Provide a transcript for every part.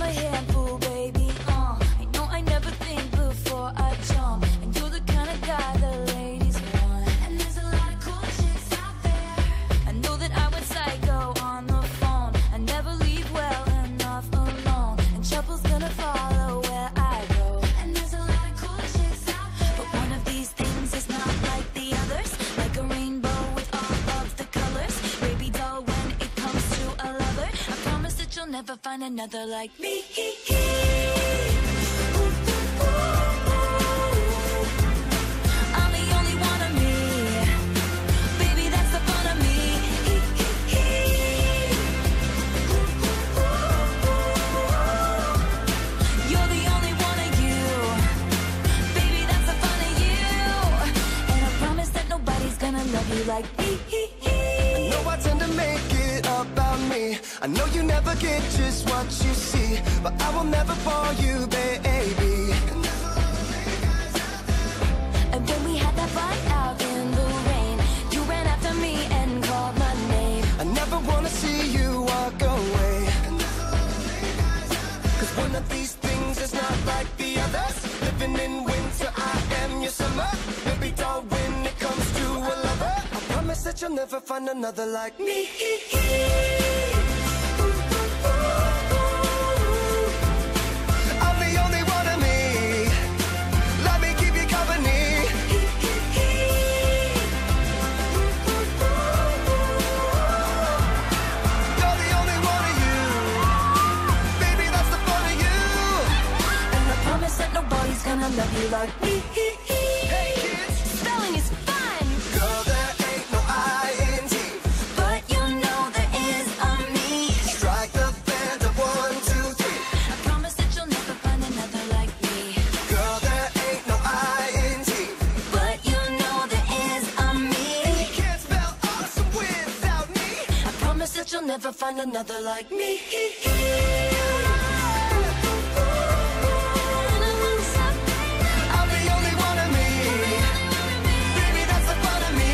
a handful, baby. I know I never think before I jump, and you're the kind of guy the ladies want. And there's a lot of cool chicks out there. I know that I went psycho on the phone. I never leave well enough alone, and trouble's gonna follow where I go. And there's a lot of cool chicks out there, but one of these things is not like the others. Like a rainbow with all of the colors. Baby doll, when it comes to a lover, I promise that you'll never find another like me. I'm the only one of me. Baby, that's the fun of me. You're the only one of you. Baby, that's the fun of you. And I promise that nobody's gonna love you like me. I know I tend to make it about me. I know you never get just what you see, but I will never bore you, baby. And when we had that fight out in the rain, you ran after me and called my name. I never wanna see you walk away, 'cause one of these things is not like the others. Living in winter, I am your summer. Baby doll, when it comes to a lover, I promise that you'll never find another like me. I'm the only one of me. Let me keep you company. You're the only one of you. Baby, that's the fun of you. And I promise that nobody's gonna love you like me. Hey kids, Spelling is fun, girl, there ain't no I-N-G. but you know there is a me. Strike the band of 1, 2, 3. I promise that you'll never find another like me. Girl, there ain't no I-N-G. But you know there is a me. You can't spell awesome without me. I promise that you'll never find another like me. I'm the only one of me. Baby, that's the fun of me.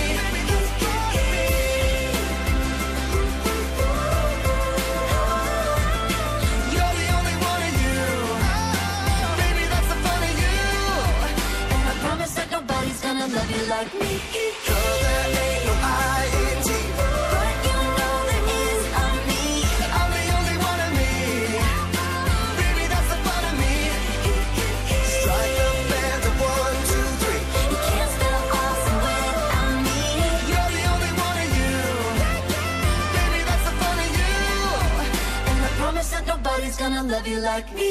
You're the only one of you. Baby, that's the fun of you. And I promise that nobody's gonna love you like me. Girl, there ain't no I-N-G. But you know there is a me. I'm the only one of me. Baby, that's the fun of me. Strike the band of 1, 2, 3. You can't spell awesome without me. You're the only one of you. Baby, that's the fun of you. And I promise that nobody's gonna love you like me.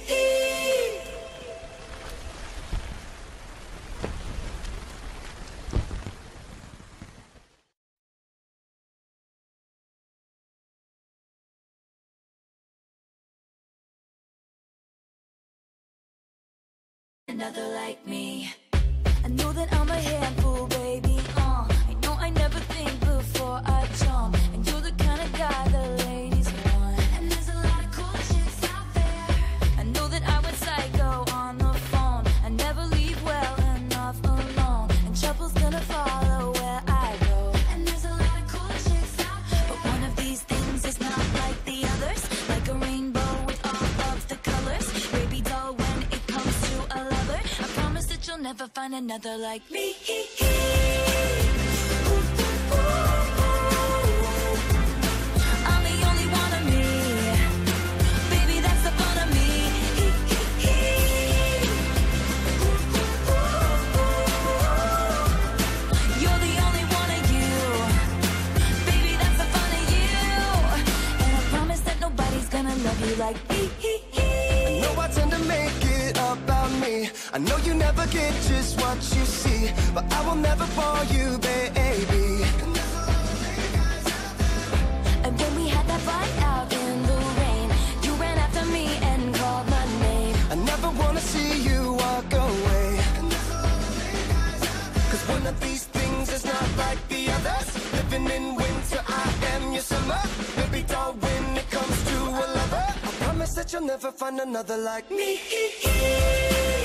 Another like me. I know that I'm a handful, baby. I know I never think before I jump, and you're the kind of guy the ladies want. And there's a lot of cool chicks out there. I know that I went psycho on the phone. I never leave well enough alone, and trouble's gonna follow where I go. And there's a lot of cool chicks out there, but one of these things is not like the others. Like a rainbow with all of the colors. Baby doll, when it comes to a lover, I promise that you'll never find another like me. I'm the only one of me. Baby, that's the fun of me. You're the only one of you. Baby, that's the fun of you. And I promise that nobody's gonna love you like me. I know I tend to make it about me. I know you never get just what you see, but I will never bore you, baby. And when we had that fight out in the rain, you ran after me and called my name. I never wanna see you walk away, 'cause one of these things is not like the others. Living in winter, I am your summer. Baby doll, when it comes to a lover, I promise that you'll never find another like me.